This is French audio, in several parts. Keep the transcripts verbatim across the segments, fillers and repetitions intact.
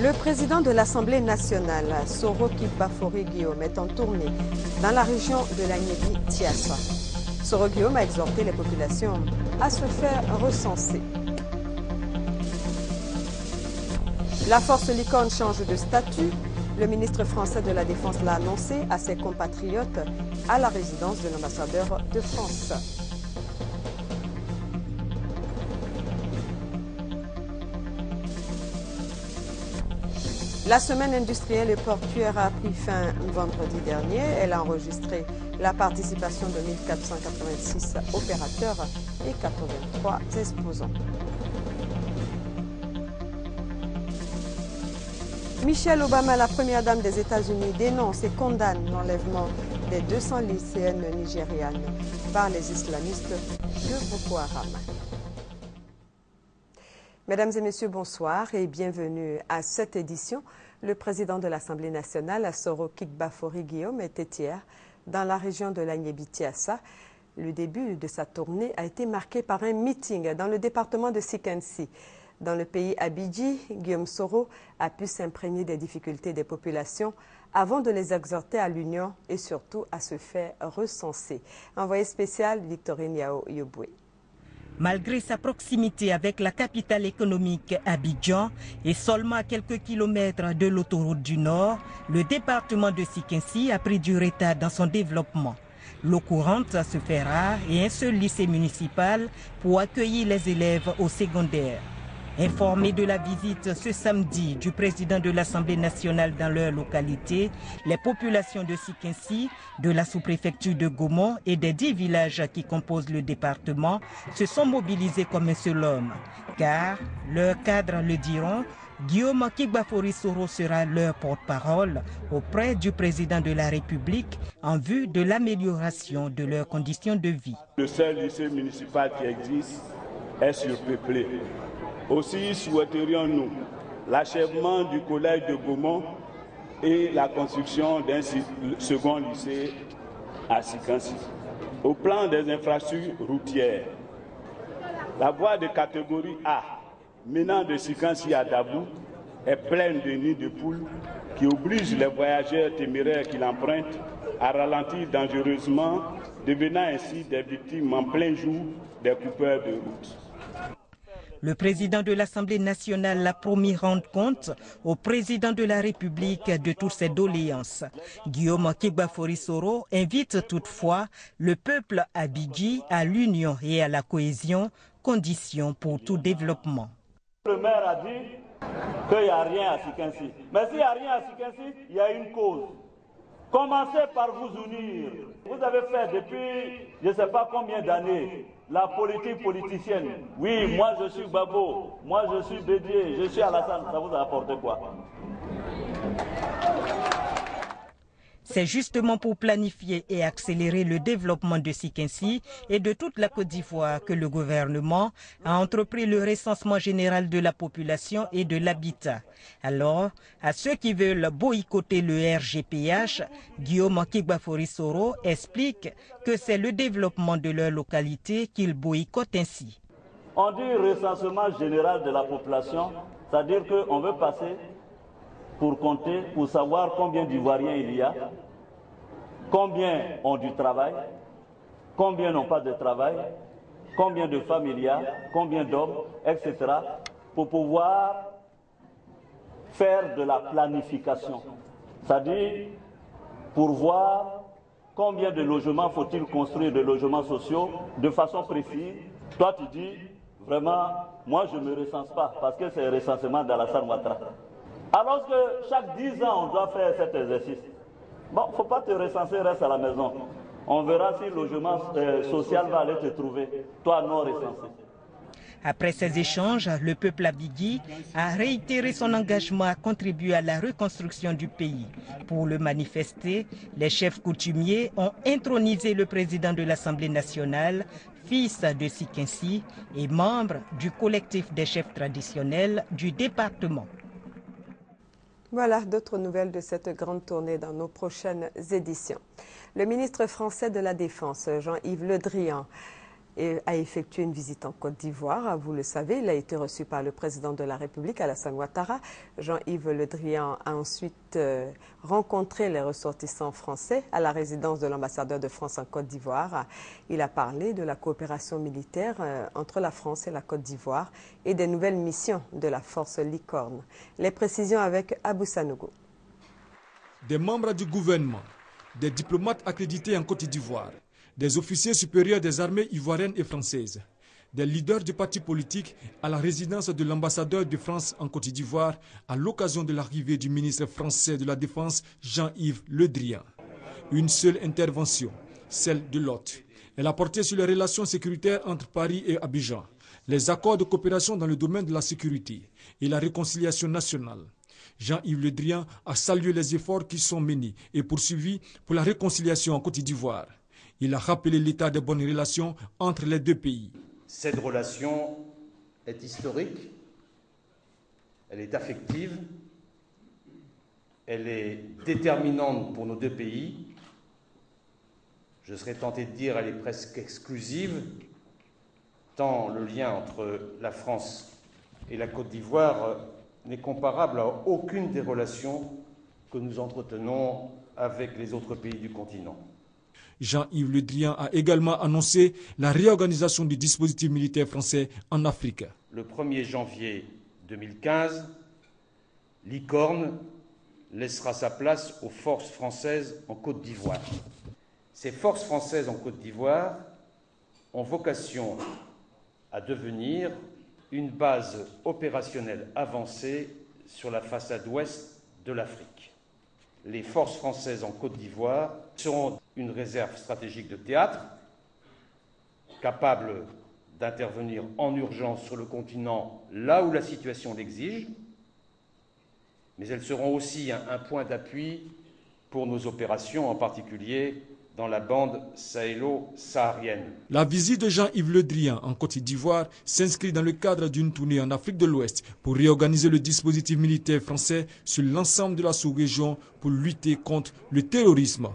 Le président de l'Assemblée nationale, Soro Kibafori Guillaume, est en tournée dans la région de l'Agnebi-Tiassa. Soro Guillaume a exhorté les populations à se faire recenser. La force Licorne change de statut. Le ministre français de la Défense l'a annoncé à ses compatriotes à la résidence de l'ambassadeur de France. La semaine industrielle et portuaire a pris fin vendredi dernier. Elle a enregistré la participation de mille quatre cent quatre-vingt-six opérateurs et quatre-vingt-trois exposants. Michelle Obama, la première dame des États-Unis, dénonce et condamne l'enlèvement des deux cents lycéennes nigérianes par les islamistes de Boko Haram. Mesdames et messieurs, bonsoir et bienvenue à cette édition. Le président de l'Assemblée nationale, Soro Kibafori Guillaume, était hier dans la région de l'Agnebi-Tiassa. Le début de sa tournée a été marqué par un meeting dans le département de Sikensi. Dans le pays Abidji, Guillaume Soro a pu s'imprégner des difficultés des populations avant de les exhorter à l'union et surtout à se faire recenser. Envoyé spécial Victorine Yao Yoboué. Malgré sa proximité avec la capitale économique Abidjan et seulement à quelques kilomètres de l'autoroute du Nord, le département de Sikensi a pris du retard dans son développement. L'eau courante se fait rare et un seul lycée municipal pour accueillir les élèves au secondaire. Informés de la visite ce samedi du président de l'Assemblée nationale dans leur localité, les populations de Sikensi, de la sous-préfecture de Gaumont et des dix villages qui composent le département se sont mobilisés comme un seul homme. Car, leurs cadres le diront, Guillaume Kibafori Soro sera leur porte-parole auprès du président de la République en vue de l'amélioration de leurs conditions de vie. Le seul lycée municipal qui existe est surpeuplé. Aussi souhaiterions-nous l'achèvement du collège de Gaumont et la construction d'un second lycée à Sikensi. Au plan des infrastructures routières, la voie de catégorie A, menant de Sikensi à Dabou, est pleine de nids de poules qui obligent les voyageurs téméraires qui l'empruntent à ralentir dangereusement, devenant ainsi des victimes en plein jour des coupeurs de route. Le président de l'Assemblée nationale a promis rendre compte au président de la République de toutes ses doléances. Guillaume Kibafori Soro invite toutefois le peuple abidji à l'union et à la cohésion, condition pour tout développement. Le maire a dit qu'il n'y a rien à Sikensi. Mais s'il n'y a rien à Sikensi, il y a une cause. Commencez par vous unir. Vous avez fait depuis je ne sais pas combien d'années la politique politicienne. Oui, moi je suis Babo, moi je suis Bédier, je suis Alassane. Ça vous a apporté quoi? C'est justement pour planifier et accélérer le développement de Sikensi et de toute la Côte d'Ivoire que le gouvernement a entrepris le recensement général de la population et de l'habitat. Alors, à ceux qui veulent boycotter le R G P H, Guillaume Kibafori Soro explique que c'est le développement de leur localité qu'ils boycottent ainsi. On dit recensement général de la population, c'est-à-dire qu'on veut passer pour compter, pour savoir combien d'Ivoiriens il y a, combien ont du travail, combien n'ont pas de travail, combien de femmes il y a, combien d'hommes, et cetera, pour pouvoir faire de la planification. C'est-à-dire pour voir combien de logements faut-il construire, de logements sociaux, de façon précise. Toi tu dis, vraiment, moi je ne me recense pas, parce que c'est un recensement d'Alassane Ouattara. Alors que chaque dix ans, on doit faire cet exercice. Bon, il ne faut pas te recenser, reste à la maison. On verra si le logement euh, social va aller te trouver, toi non recensé. Après ces échanges, le peuple abidji a réitéré son engagement à contribuer à la reconstruction du pays. Pour le manifester, les chefs coutumiers ont intronisé le président de l'Assemblée nationale, fils de Sikensi et membre du collectif des chefs traditionnels du département. Voilà d'autres nouvelles de cette grande tournée dans nos prochaines éditions. Le ministre français de la Défense, Jean-Yves Le Drian, a effectué une visite en Côte d'Ivoire. Vous le savez, il a été reçu par le président de la République, Alassane Ouattara. Jean-Yves Le Drian a ensuite euh, rencontré les ressortissants français à la résidence de l'ambassadeur de France en Côte d'Ivoire. Il a parlé de la coopération militaire euh, entre la France et la Côte d'Ivoire et des nouvelles missions de la force Licorne. Les précisions avec Abou Sanogo. Des membres du gouvernement, des diplomates accrédités en Côte d'Ivoire, des officiers supérieurs des armées ivoiriennes et françaises, des leaders du parti politique à la résidence de l'ambassadeur de France en Côte d'Ivoire à l'occasion de l'arrivée du ministre français de la Défense Jean-Yves Le Drian. Une seule intervention, celle de l'hôte. Elle a porté sur les relations sécuritaires entre Paris et Abidjan, les accords de coopération dans le domaine de la sécurité et la réconciliation nationale. Jean-Yves Le Drian a salué les efforts qui sont menés et poursuivis pour la réconciliation en Côte d'Ivoire. Il a rappelé l'état de bonnes relations entre les deux pays. Cette relation est historique, elle est affective, elle est déterminante pour nos deux pays. Je serais tenté de dire qu'elle est presque exclusive, tant le lien entre la France et la Côte d'Ivoire n'est comparable à aucune des relations que nous entretenons avec les autres pays du continent. Jean-Yves Le Drian a également annoncé la réorganisation du dispositif militaire français en Afrique. Le premier janvier deux mille quinze, Licorne laissera sa place aux forces françaises en Côte d'Ivoire. Ces forces françaises en Côte d'Ivoire ont vocation à devenir une base opérationnelle avancée sur la façade ouest de l'Afrique. Les forces françaises en Côte d'Ivoire seront une réserve stratégique de théâtre, capable d'intervenir en urgence sur le continent là où la situation l'exige, mais elles seront aussi un, un point d'appui pour nos opérations, en particulier dans la bande sahélo-saharienne. La visite de Jean-Yves Le Drian en Côte d'Ivoire s'inscrit dans le cadre d'une tournée en Afrique de l'Ouest pour réorganiser le dispositif militaire français sur l'ensemble de la sous-région pour lutter contre le terrorisme.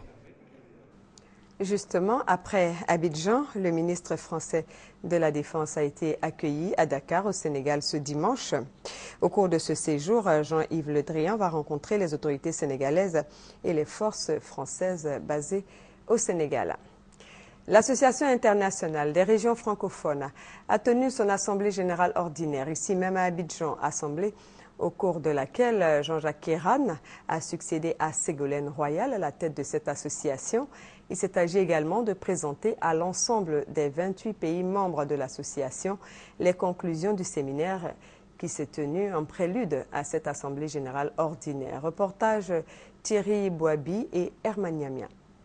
Justement, après Abidjan, le ministre français de la Défense a été accueilli à Dakar, au Sénégal, ce dimanche. Au cours de ce séjour, Jean-Yves Le Drian va rencontrer les autorités sénégalaises et les forces françaises basées au Sénégal. L'Association internationale des régions francophones a tenu son assemblée générale ordinaire, ici même à Abidjan, assemblée au cours de laquelle Jean-Jacques Kéran a succédé à Ségolène Royal à la tête de cette association. Il s'est agi également de présenter à l'ensemble des vingt-huit pays membres de l'association les conclusions du séminaire qui s'est tenu en prélude à cette assemblée générale ordinaire. Reportage Thierry Bouabi et Herman Niamia.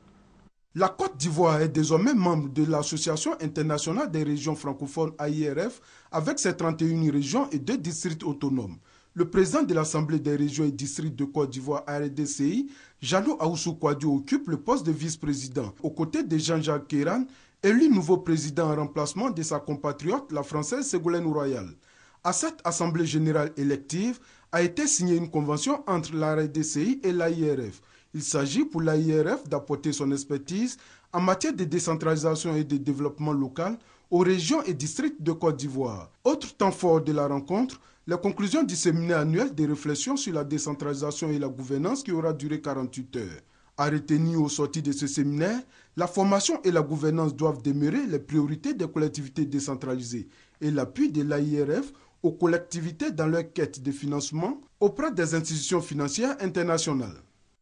La Côte d'Ivoire est désormais membre de l'Association internationale des régions francophones A I R F avec ses trente et une régions et deux districts autonomes. Le président de l'Assemblée des régions et districts de Côte d'Ivoire A R D C I, Jallo Aoussou Kouadio, occupe le poste de vice-président, aux côtés de Jean-Jacques Kéran, élu nouveau président en remplacement de sa compatriote, la Française Ségolène Royal. À cette Assemblée générale élective a été signée une convention entre l'A R D C I et l'A I R F. Il s'agit pour l'A I R F d'apporter son expertise en matière de décentralisation et de développement local aux régions et districts de Côte d'Ivoire. Autre temps fort de la rencontre, les conclusions du séminaire annuel des réflexions sur la décentralisation et la gouvernance qui aura duré quarante-huit heures. À retenir au sortir de ce séminaire, la formation et la gouvernance doivent demeurer les priorités des collectivités décentralisées et l'appui de l'A I R F aux collectivités dans leur quête de financement auprès des institutions financières internationales.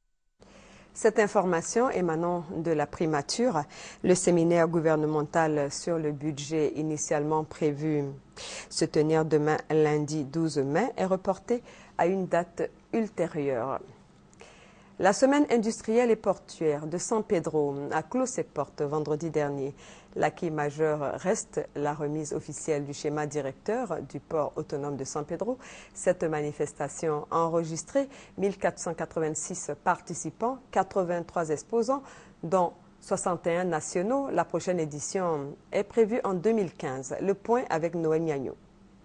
Cette information émanant de la primature, le séminaire gouvernemental sur le budget initialement prévu se tenir demain lundi douze mai est reporté à une date ultérieure. La semaine industrielle et portuaire de San Pedro a clos ses portes vendredi dernier. L'acquis majeur reste la remise officielle du schéma directeur du port autonome de San Pedro. Cette manifestation a enregistré mille quatre cent quatre-vingt-six participants, quatre-vingt-trois exposants, dont soixante et un nationaux. La prochaine édition est prévue en deux mille quinze. Le point avec Noël Niagno.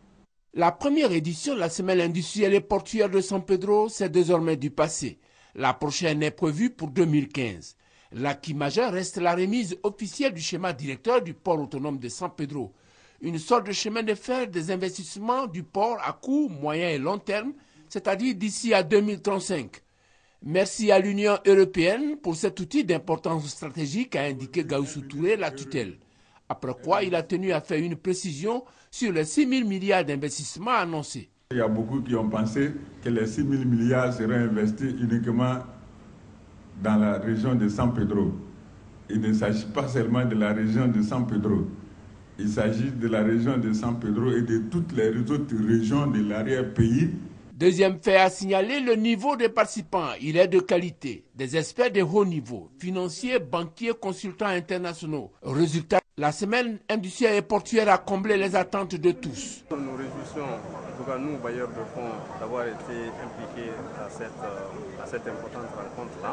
La première édition de la semaine industrielle et portuaire de San Pedro, c'est désormais du passé. La prochaine est prévue pour deux mille quinze. L'acquis majeur reste la remise officielle du schéma directeur du port autonome de San Pedro, une sorte de chemin de fer des investissements du port à court, moyen et long terme, c'est-à-dire d'ici à deux mille trente-cinq. Merci à l'Union européenne pour cet outil d'importance stratégique, a indiqué Gaoussou Touré, la tutelle. Après quoi, il a tenu à faire une précision sur les six mille milliards d'investissements annoncés. Il y a beaucoup qui ont pensé que les six mille milliards seraient investis uniquement dans la région de San Pedro. Il ne s'agit pas seulement de la région de San Pedro. Il s'agit de la région de San Pedro et de toutes les autres régions de l'arrière-pays. Deuxième fait à signaler, le niveau des participants. Il est de qualité. Des experts de haut niveau, financiers, banquiers, consultants internationaux. Résultat, la semaine industrielle et portuaire a comblé les attentes de tous. Nous nous réjouissons, en tout cas nous, bailleurs de fonds, d'avoir été impliqués à cette, à cette importante rencontre-là.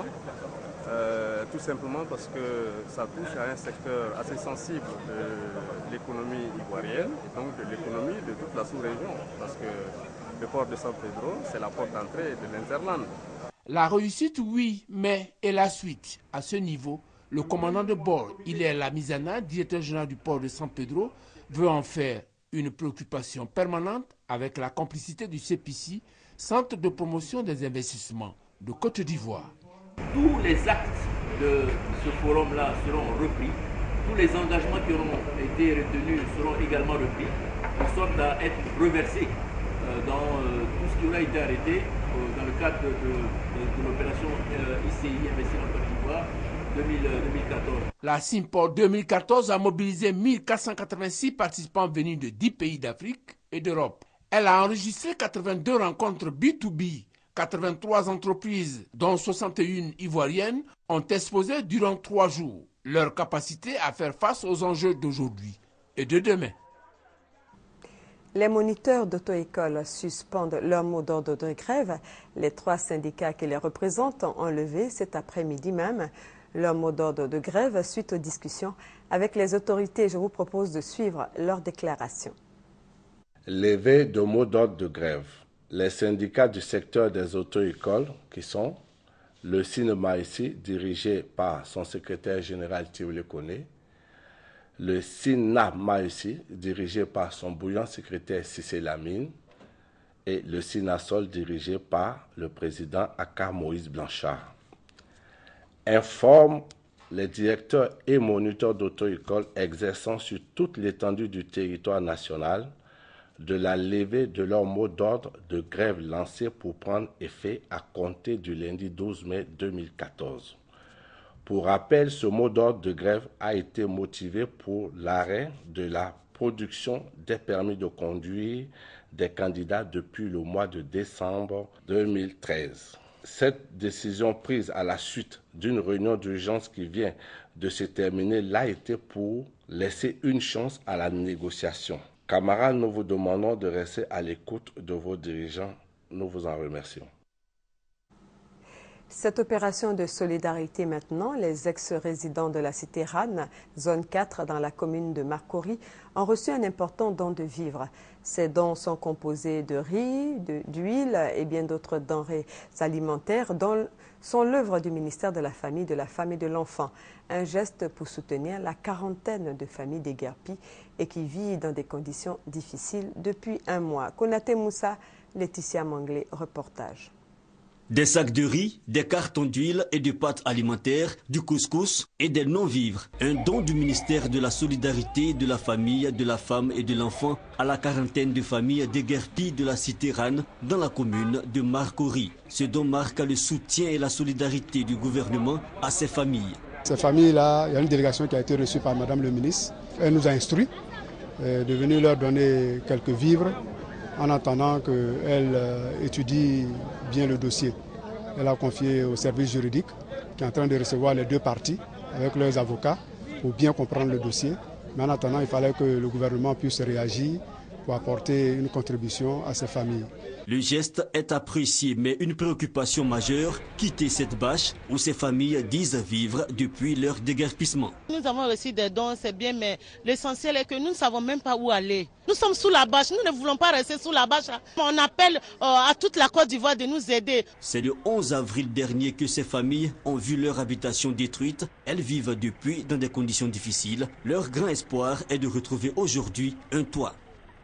Euh, tout simplement parce que ça touche à un secteur assez sensible de l'économie ivoirienne et donc de l'économie de toute la sous-région. Parce que le port de San Pedro, c'est la porte d'entrée de l'Interland. La réussite, oui, mais et la suite? À ce niveau, le commandant de bord, Hilaire Lamizana, directeur général du port de San Pedro, veut en faire une préoccupation permanente avec la complicité du C P C, Centre de promotion des investissements de Côte d'Ivoire. Tous les actes de ce forum-là seront repris. Tous les engagements qui auront été retenus seront également repris, de sorte à être reversés dans euh, tout ce qui aura été arrêté euh, dans le cadre de, de, de, de l'opération euh, I C I Investir en Côte d'Ivoire deux mille quatorze. La Simport deux mille quatorze a mobilisé mille quatre cent quatre-vingt-six participants venus de dix pays d'Afrique et d'Europe. Elle a enregistré quatre-vingt-deux rencontres B deux B. quatre-vingt-trois entreprises, dont soixante et une ivoiriennes, ont exposé durant trois jours leur capacité à faire face aux enjeux d'aujourd'hui et de demain. Les moniteurs d'auto-école suspendent leur mot d'ordre de grève. Les trois syndicats qui les représentent ont levé cet après-midi même leur mot d'ordre de grève suite aux discussions avec les autorités. Je vous propose de suivre leur déclaration. Levé de mot d'ordre de grève. Les syndicats du secteur des auto-écoles, qui sont le SINEMAICI, dirigé par son secrétaire général Thierry Koné, le SINAMAICI, dirigé par son bouillant secrétaire Cissé Lamine, et le SINASOL, dirigé par le président Akar Moïse Blanchard, informent les directeurs et moniteurs d'auto-école exerçant sur toute l'étendue du territoire national de la levée de leur mot d'ordre de grève lancé pour prendre effet à compter du lundi douze mai deux mille quatorze. Pour rappel, ce mot d'ordre de grève a été motivé pour l'arrêt de la production des permis de conduire des candidats depuis le mois de décembre deux mille treize. Cette décision prise à la suite d'une réunion d'urgence qui vient de se terminer l'a été pour laisser une chance à la négociation. Camarades, nous vous demandons de rester à l'écoute de vos dirigeants. Nous vous en remercions. Cette opération de solidarité maintenant, les ex-résidents de la cité Rannes, zone quatre dans la commune de Marcory, ont reçu un important don de vivres. Ces dons sont composés de riz, d'huile et bien d'autres denrées alimentaires dont sont l'œuvre du ministère de la Famille, de la Femme et de l'Enfant. Un geste pour soutenir la quarantaine de familles déguerpies et qui vivent dans des conditions difficiles depuis un mois. Konaté Moussa, Laetitia Manglé, reportage. Des sacs de riz, des cartons d'huile et de pâtes alimentaires, du couscous et des non-vivres. Un don du ministère de la Solidarité, de la Famille, de la Femme et de l'Enfant à la quarantaine de familles déguerpies de la cité Rannes dans la commune de Marcory. Ce don marque le soutien et la solidarité du gouvernement à ces familles. Ces familles-là, il y a une délégation qui a été reçue par Madame le ministre. Elle nous a instruit euh, de venir leur donner quelques vivres en attendant qu'elle euh, étudie bien le dossier. Elle a confié au service juridique qui est en train de recevoir les deux parties avec leurs avocats pour bien comprendre le dossier. Mais en attendant, il fallait que le gouvernement puisse réagir pour apporter une contribution à ces familles. Le geste est apprécié, mais une préoccupation majeure, quitter cette bâche où ces familles disent vivre depuis leur déguerpissement. Nous avons reçu des dons, c'est bien, mais l'essentiel est que nous ne savons même pas où aller. Nous sommes sous la bâche, nous ne voulons pas rester sous la bâche. On appelle euh, à toute la Côte d'Ivoire de nous aider. C'est le onze avril dernier que ces familles ont vu leur habitation détruite. Elles vivent depuis dans des conditions difficiles. Leur grand espoir est de retrouver aujourd'hui un toit.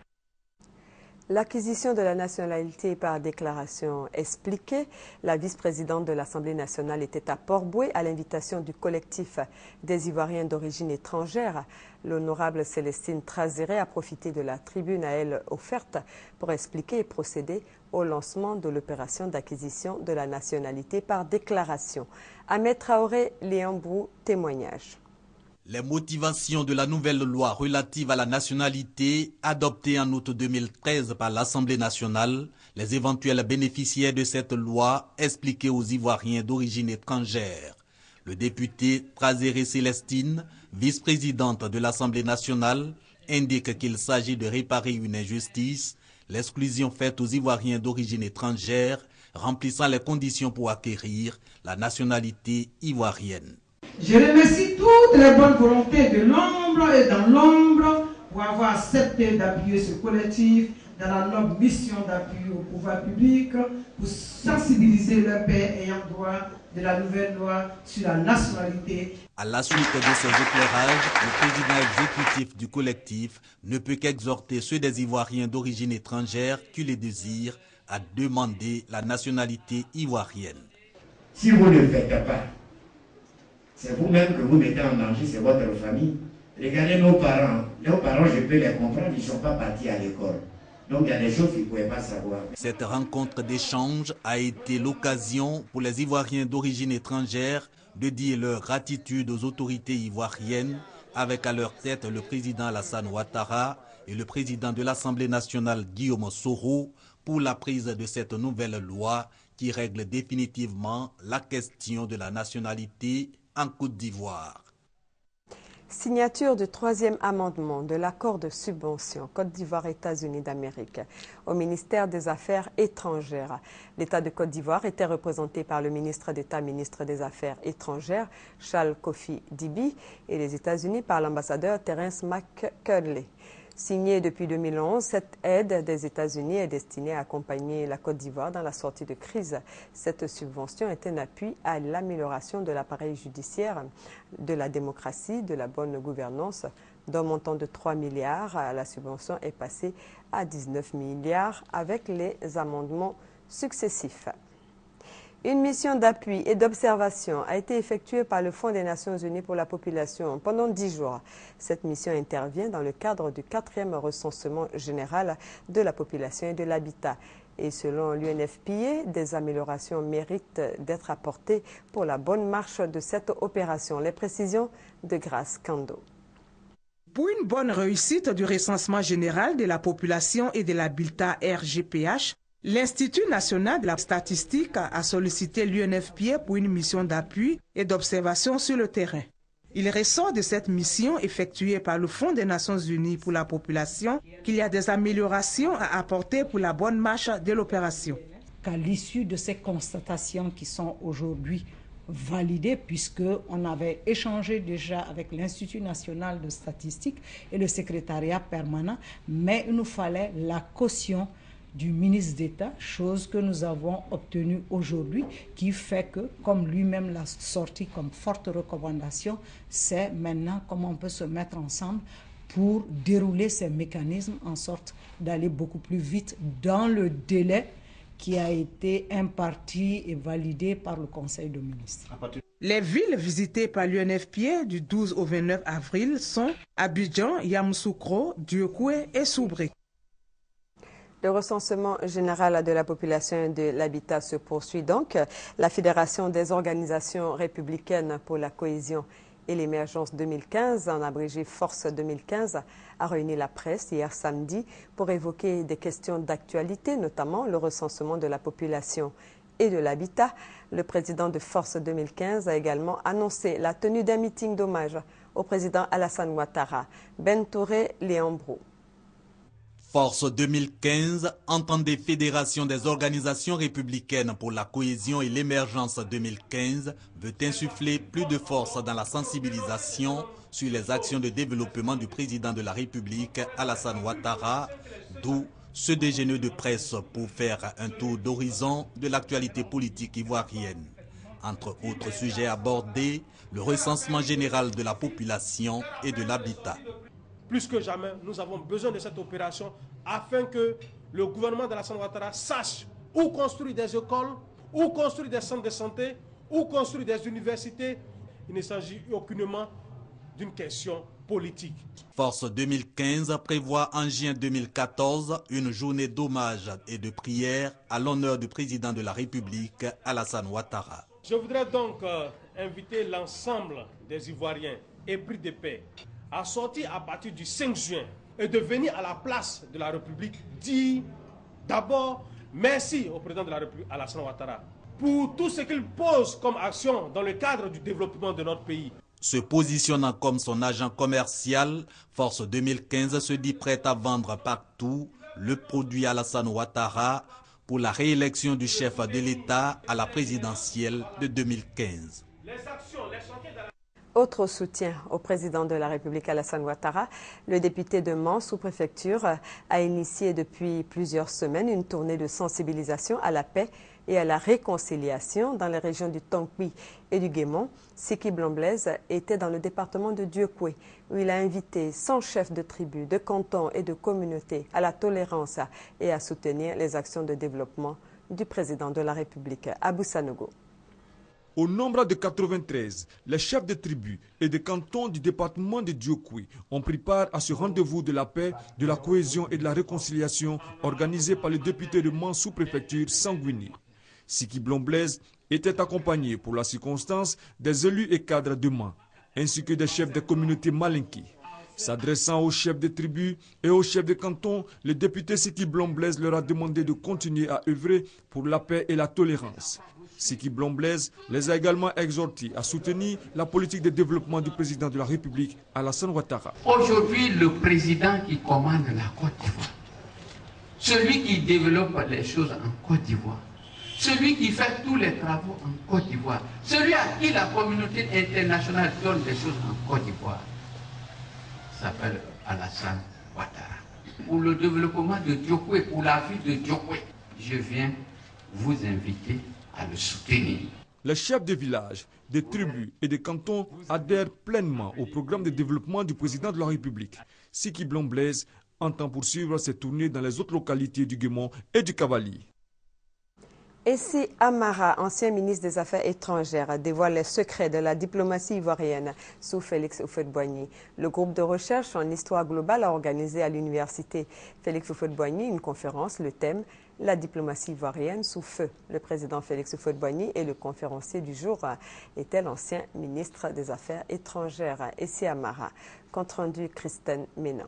L'acquisition de la nationalité par déclaration expliquée, la vice-présidente de l'Assemblée nationale était à Port-Bouët à l'invitation du collectif des Ivoiriens d'origine étrangère. L'honorable Célestine Trazéré a profité de la tribune à elle offerte pour expliquer et procéder au lancement de l'opération d'acquisition de la nationalité par déclaration. Ahmed Traoré, Léon Brou, témoignage. Les motivations de la nouvelle loi relative à la nationalité, adoptée en août deux mille treize par l'Assemblée nationale, les éventuels bénéficiaires de cette loi expliquées aux Ivoiriens d'origine étrangère. Le député Trazéré Célestine, vice-présidente de l'Assemblée nationale, indique qu'il s'agit de réparer une injustice, l'exclusion faite aux Ivoiriens d'origine étrangère, remplissant les conditions pour acquérir la nationalité ivoirienne. Je remercie toutes les bonnes volontés de l'ombre et dans l'ombre pour avoir accepté d'appuyer ce collectif dans la noble mission d'appui au pouvoir public pour sensibiliser leurs pairs ayant droit de la nouvelle loi sur la nationalité. À la suite de ces éclairages, le président exécutif du collectif ne peut qu'exhorter ceux des Ivoiriens d'origine étrangère qui le désirent à demander la nationalité ivoirienne. Si vous ne le faites pas, c'est vous-même que vous mettez en danger, c'est votre famille. Regardez nos parents. Nos parents, je peux les comprendre, ils ne sont pas partis à l'école. Donc il y a des choses qu'ils ne pouvaient pas savoir. Cette rencontre d'échange a été l'occasion pour les Ivoiriens d'origine étrangère de dire leur gratitude aux autorités ivoiriennes, avec à leur tête le président Alassane Ouattara et le président de l'Assemblée nationale Guillaume Soro, pour la prise de cette nouvelle loi qui règle définitivement la question de la nationalité en Côte d'Ivoire. Signature du troisième amendement de l'accord de subvention Côte d'Ivoire-États-Unis d'Amérique au ministère des Affaires étrangères. L'État de Côte d'Ivoire était représenté par le ministre d'État, ministre des Affaires étrangères, Charles Kofi Dibi, et les États-Unis par l'ambassadeur Terence McCurley. Signée depuis deux mille onze, cette aide des États-Unis est destinée à accompagner la Côte d'Ivoire dans la sortie de crise. Cette subvention est un appui à l'amélioration de l'appareil judiciaire, de la démocratie, de la bonne gouvernance. D'un montant de trois milliards, la subvention est passée à dix-neuf milliards avec les amendements successifs. Une mission d'appui et d'observation a été effectuée par le Fonds des Nations Unies pour la population pendant dix jours. Cette mission intervient dans le cadre du quatrième recensement général de la population et de l'habitat. Et selon l'U N F P A, des améliorations méritent d'être apportées pour la bonne marche de cette opération. Les précisions de Grace Kando. Pour une bonne réussite du recensement général de la population et de l'habitat R G P H, l'Institut national de la statistique a sollicité l'U N F P A pour une mission d'appui et d'observation sur le terrain. Il ressort de cette mission effectuée par le Fonds des Nations Unies pour la population qu'il y a des améliorations à apporter pour la bonne marche de l'opération. Qu'à l'issue de ces constatations qui sont aujourd'hui validées, puisqu'on avait échangé déjà avec l'Institut national de statistique et le secrétariat permanent, mais il nous fallait la caution du ministre d'État, chose que nous avons obtenue aujourd'hui, qui fait que, comme lui-même l'a sorti comme forte recommandation, c'est maintenant comment on peut se mettre ensemble pour dérouler ces mécanismes en sorte d'aller beaucoup plus vite dans le délai qui a été imparti et validé par le Conseil de ministres. Les villes visitées par l'U N F P A du douze au vingt-neuf avril sont Abidjan, Yamoussoukro, Dieucoué et Soubré. Le recensement général de la population et de l'habitat se poursuit donc. La Fédération des organisations républicaines pour la cohésion et l'émergence deux mille quinze, en abrégé Force deux mille quinze, a réuni la presse hier samedi pour évoquer des questions d'actualité, notamment le recensement de la population et de l'habitat. Le président de Force deux mille quinze a également annoncé la tenue d'un meeting d'hommage au président Alassane Ouattara. Ben Touré, Léon Brou. Force deux mille quinze, entendez Fédération des organisations républicaines pour la cohésion et l'émergence deux mille quinze, veut insuffler plus de force dans la sensibilisation sur les actions de développement du président de la République, Alassane Ouattara, d'où ce déjeuner de presse pour faire un tour d'horizon de l'actualité politique ivoirienne. Entre autres sujets abordés, le recensement général de la population et de l'habitat. Plus que jamais, nous avons besoin de cette opération afin que le gouvernement de Alassane Ouattara sache où construire des écoles, où construire des centres de santé, où construire des universités. Il ne s'agit aucunement d'une question politique. Force deux mille quinze prévoit en juin deux mille quatorze une journée d'hommage et de prière à l'honneur du président de la République, Alassane Ouattara. Je voudrais donc euh, inviter l'ensemble des Ivoiriens épris de paix à sortir à partir du cinq juin et de venir à la place de la République dire d'abord merci au président de la République, Alassane Ouattara, pour tout ce qu'il pose comme action dans le cadre du développement de notre pays. Se positionnant comme son agent commercial, Force deux mille quinze se dit prête à vendre partout le produit Alassane Ouattara pour la réélection du chef de l'État à la présidentielle de deux mille quinze. Autre soutien au président de la République Alassane Ouattara, le député de Mans, sous-préfecture, a initié depuis plusieurs semaines une tournée de sensibilisation à la paix et à la réconciliation dans les régions du Tonkpi et du Guémon. Siki Blanc-Blaise était dans le département de Dieukwé, où il a invité cent chefs de tribus, de cantons et de communautés à la tolérance et à soutenir les actions de développement du président de la République, Abou Sanogo. Au nombre de quatre-vingt-treize, les chefs de tribus et de cantons du département de Dieukwé ont pris part à ce rendez-vous de la paix, de la cohésion et de la réconciliation organisé par le député de Mans sous-préfecture Sanguini. Siki Blanc-Blaise était accompagné pour la circonstance des élus et cadres de Mans, ainsi que des chefs des communautés malinki. S'adressant aux chefs de tribus et aux chefs de cantons, le député Siki Blanc-Blaise leur a demandé de continuer à œuvrer pour la paix et la tolérance. Siki Blanc-Blaise les a également exhortés à soutenir la politique de développement du président de la République, Alassane Ouattara. Aujourd'hui, le président qui commande la Côte d'Ivoire, celui qui développe les choses en Côte d'Ivoire, celui qui fait tous les travaux en Côte d'Ivoire, celui à qui la communauté internationale donne des choses en Côte d'Ivoire, s'appelle Alassane Ouattara. Pour le développement de Dieukwé, pour la vie de Dieukwé, je viens vous inviter à le soutenir. Les chefs de villages, des tribus et des cantons adhèrent pleinement au programme de développement du président de la République. Siki Blanc-Blaise entend poursuivre ses tournées dans les autres localités du Guémon et du Cavali. Essi Amara, ancien ministre des Affaires étrangères, dévoile les secrets de la diplomatie ivoirienne sous Félix Houphouët-Boigny. Le groupe de recherche en histoire globale a organisé à l'université Félix Houphouët-Boigny une conférence, le thème « La diplomatie ivoirienne sous feu ». Le président Félix Houphouët-Boigny et le conférencier du jour était l'ancien ministre des Affaires étrangères, Essi Amara. Compte rendu Christine Ménan.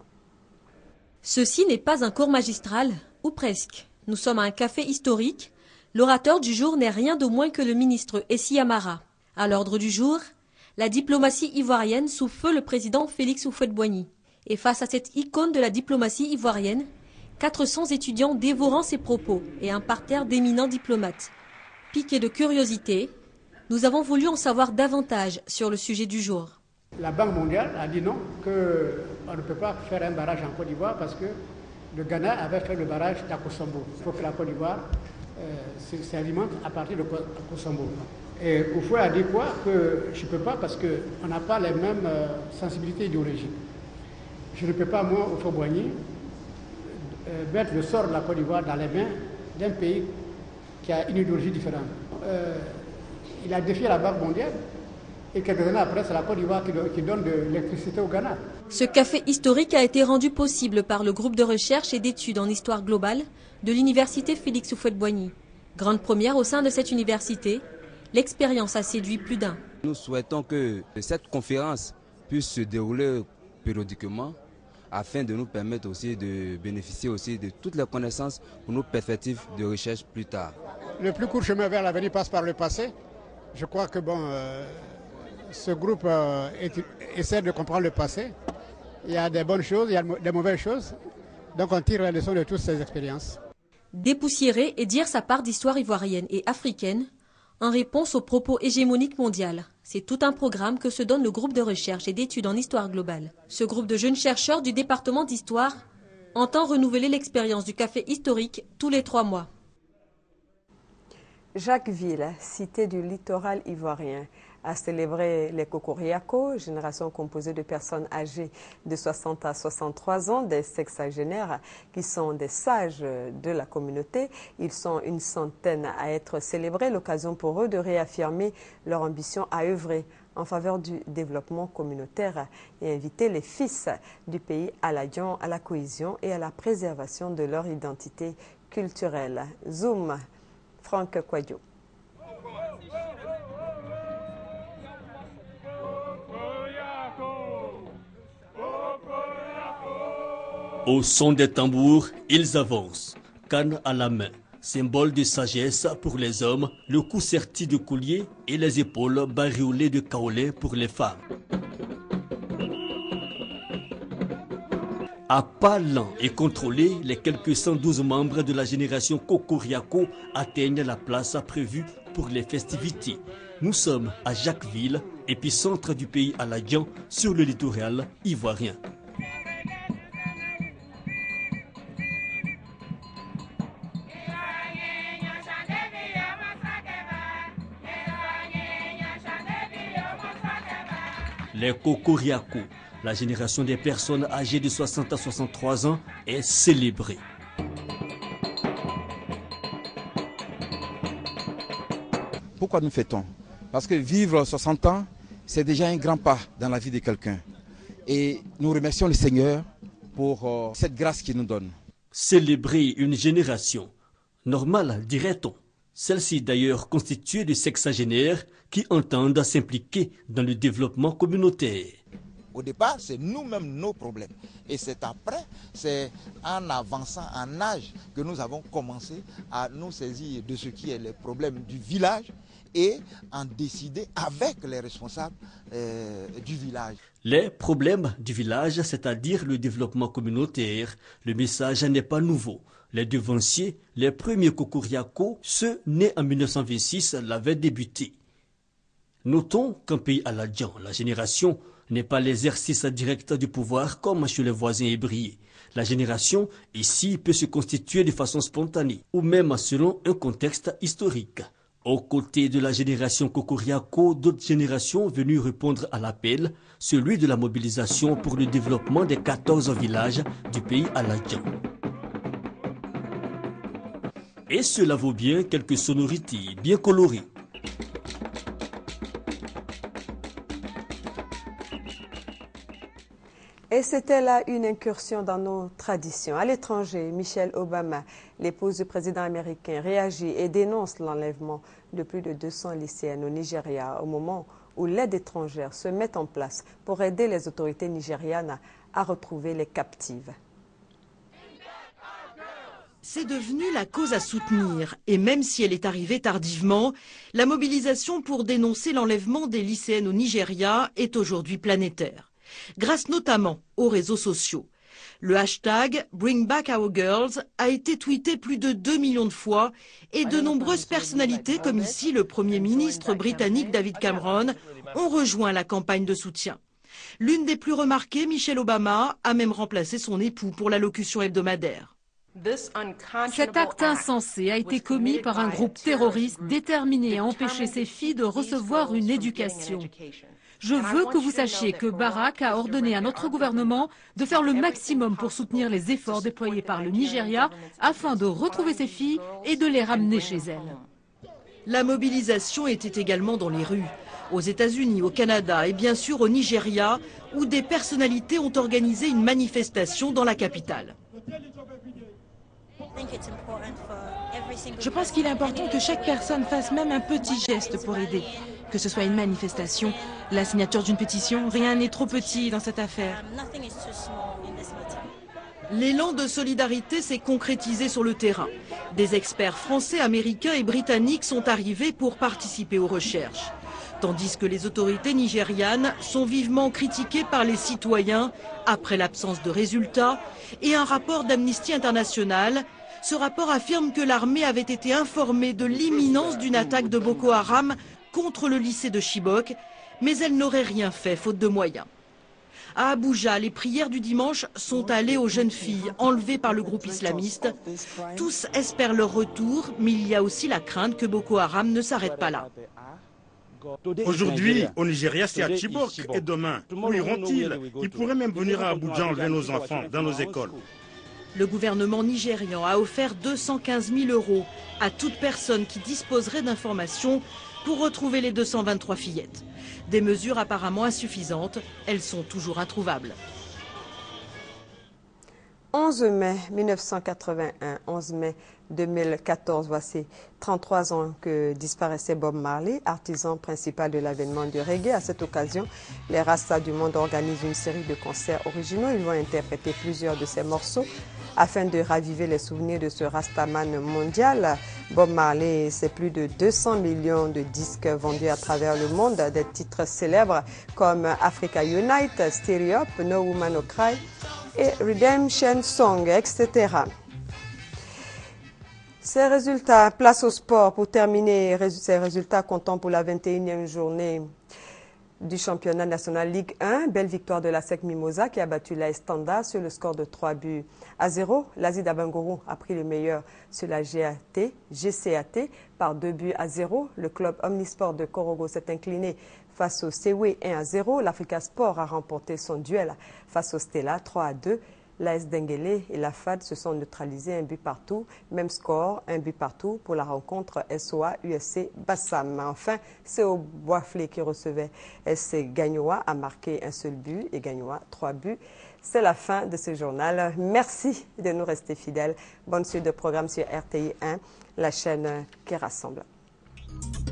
Ceci n'est pas un cours magistral, ou presque. Nous sommes à un café historique. L'orateur du jour n'est rien de moins que le ministre Essi Amara. À l'ordre du jour, la diplomatie ivoirienne sous feu le président Félix Houphouët-Boigny. Et face à cette icône de la diplomatie ivoirienne, quatre cents étudiants dévorant ses propos et un parterre d'éminents diplomates. Piqués de curiosité, nous avons voulu en savoir davantage sur le sujet du jour. La Banque mondiale a dit non, qu'on ne peut pas faire un barrage en Côte d'Ivoire parce que le Ghana avait fait le barrage d'Akosombo. Il faut que la Côte d'Ivoire Euh, s'alimente à partir de Kosombo. Et Oufoué a dit quoi? Que je ne peux pas parce qu'on n'a pas les mêmes euh, sensibilités idéologiques. Je ne peux pas, moi, Houphouët-Boigny, euh, mettre le sort de la Côte d'Ivoire dans les mains d'un pays qui a une idéologie différente. Euh, il a défié la Banque mondiale et quelques années après, c'est la Côte d'Ivoire qui, qui donne de l'électricité au Ghana. Ce café historique a été rendu possible par le groupe de recherche et d'études en histoire globale de l'université Félix Houphouët-Boigny. Grande première au sein de cette université, l'expérience a séduit plus d'un. Nous souhaitons que cette conférence puisse se dérouler périodiquement afin de nous permettre aussi de bénéficier aussi de toutes les connaissances pour nos perspectives de recherche plus tard. Le plus court chemin vers l'avenir passe par le passé. Je crois que bon, euh, ce groupe euh, est, essaie de comprendre le passé. Il y a des bonnes choses, il y a des mauvaises choses. Donc on tire la leçon de toutes ces expériences. Dépoussiérer et dire sa part d'histoire ivoirienne et africaine en réponse aux propos hégémoniques mondiales. C'est tout un programme que se donne le groupe de recherche et d'études en histoire globale. Ce groupe de jeunes chercheurs du département d'histoire entend renouveler l'expérience du café historique tous les trois mois. Jacquesville, cité du littoral ivoirien, a célébré les Kokoriako, génération composée de personnes âgées de soixante à soixante-trois ans, des sexagénaires qui sont des sages de la communauté. Ils sont une centaine à être célébrés, l'occasion pour eux de réaffirmer leur ambition à œuvrer en faveur du développement communautaire et inviter les fils du pays à la, à la cohésion et à la préservation de leur identité culturelle. Zoom, Franck Kouadio. Au son des tambours, ils avancent, canne à la main, symbole de sagesse pour les hommes, le cou serti de collier et les épaules bariolées de kaolé pour les femmes. À pas lents et contrôlés, les quelques cent douze membres de la génération Kokoriako atteignent la place prévue pour les festivités. Nous sommes à Jacquesville, épicentre du pays Aladjan, sur le littoral ivoirien. Les Kokoriako, la génération des personnes âgées de soixante à soixante-trois ans, est célébrée. Pourquoi nous fêtons? Parce que vivre soixante ans, c'est déjà un grand pas dans la vie de quelqu'un. Et nous remercions le Seigneur pour euh, cette grâce qu'il nous donne. Célébrer une génération, normale dirait-on. Celle-ci d'ailleurs constituée de sexagénaires qui entendent s'impliquer dans le développement communautaire. Au départ, c'est nous-mêmes nos problèmes. Et c'est après, c'est en avançant en âge que nous avons commencé à nous saisir de ce qui est le problème du village et en décider avec les responsables euh, du village. Les problèmes du village, c'est-à-dire le développement communautaire, le message n'est pas nouveau. Les devanciers, les premiers Kokoriako, ceux nés en mille neuf cent vingt-six, l'avaient débuté. Notons qu'en pays Aladjan, la génération n'est pas l'exercice direct du pouvoir comme chez les voisins ébriés. La génération, ici, peut se constituer de façon spontanée ou même selon un contexte historique. Aux côtés de la génération Kokoriako, d'autres générations venues répondre à l'appel, celui de la mobilisation pour le développement des quatorze villages du pays Aladjan. Et cela vaut bien quelques sonorités bien colorées. Et c'était là une incursion dans nos traditions. À l'étranger, Michelle Obama, l'épouse du président américain, réagit et dénonce l'enlèvement de plus de deux cents lycéennes au Nigeria au moment où l'aide étrangère se met en place pour aider les autorités nigérianes à retrouver les captives. C'est devenu la cause à soutenir, et même si elle est arrivée tardivement, la mobilisation pour dénoncer l'enlèvement des lycéennes au Nigeria est aujourd'hui planétaire, grâce notamment aux réseaux sociaux. Le hashtag Bring Back Our Girls a été tweeté plus de deux millions de fois et de nombreuses personnalités, comme ici le Premier ministre britannique David Cameron, ont rejoint la campagne de soutien. L'une des plus remarquées, Michelle Obama, a même remplacé son époux pour l'allocution hebdomadaire. Cet acte insensé a été commis par un groupe terroriste déterminé à empêcher ces filles de recevoir une éducation. Je veux que vous sachiez que Barack a ordonné à notre gouvernement de faire le maximum pour soutenir les efforts déployés par le Nigeria afin de retrouver ces filles et de les ramener chez elles. La mobilisation était également dans les rues, aux États-Unis, au Canada et bien sûr au Nigeria, où des personnalités ont organisé une manifestation dans la capitale. Je pense qu'il est important que chaque personne fasse même un petit geste pour aider. Que ce soit une manifestation, la signature d'une pétition, rien n'est trop petit dans cette affaire. L'élan de solidarité s'est concrétisé sur le terrain. Des experts français, américains et britanniques sont arrivés pour participer aux recherches. tandis que les autorités nigérianes sont vivement critiquées par les citoyens après l'absence de résultats et un rapport d'Amnesty International. Ce rapport affirme que l'armée avait été informée de l'imminence d'une attaque de Boko Haram contre le lycée de Chibok, mais elle n'aurait rien fait faute de moyens. À Abuja, les prières du dimanche sont allées aux jeunes filles enlevées par le groupe islamiste. Tous espèrent leur retour, mais il y a aussi la crainte que Boko Haram ne s'arrête pas là. Aujourd'hui, au Nigeria, c'est à Chibok. Et demain, où iront-ils? Ils pourraient même venir à Abuja enlever nos enfants dans nos écoles. Le gouvernement nigérian a offert deux cent quinze mille euros à toute personne qui disposerait d'informations pour retrouver les deux cent vingt-trois fillettes. Des mesures apparemment insuffisantes, elles sont toujours introuvables. onze mai mille neuf cent quatre-vingt-un, onze mai deux mille quatorze, voici trente-trois ans que disparaissait Bob Marley, artisan principal de l'avènement du reggae. À cette occasion, les Rastas du monde organisent une série de concerts originaux. Ils vont interpréter plusieurs de ces morceaux afin de raviver les souvenirs de ce Rastaman mondial. Bob Marley, c'est plus de deux cents millions de disques vendus à travers le monde, des titres célèbres comme Africa Unite, Stereo Up, No Woman No Cry et Redemption Song, et cetera. Ces résultats, place au sport pour terminer ces résultats comptant pour la vingt et unième journée du championnat national Ligue un. Belle victoire de la S E C Mimosa qui a battu l'A S Standard sur le score de trois buts à zéro. L'A S I d'Abangourou a pris le meilleur sur la G A T, G C A T par deux buts à zéro. Le club Omnisport de Korogo s'est incliné face au Sewe un à zéro. L'Africa Sport a remporté son duel face au Stella trois à deux. L'A S Denguele et la F A D se sont neutralisés un but partout. Même score, un but partout pour la rencontre S O A U F C Bassam. Enfin, c'est au Boisflé qui recevait S C Gagnoa, a marqué un seul but et Gagnoa trois buts. C'est la fin de ce journal. Merci de nous rester fidèles. Bonne suite de programme sur R T I un, la chaîne qui rassemble.